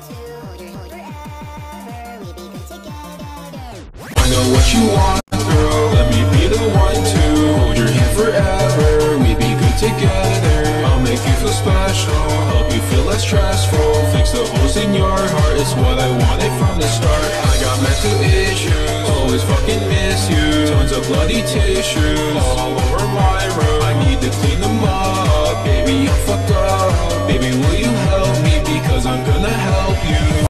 I know what you want, girl. Let me be the one to hold your hand forever. We be good together. I'll make you feel special, help you feel less stressful. Fix the holes in your heart, it's what I wanted from the start. I got mental issues, always fucking miss you. Tons of bloody tissues,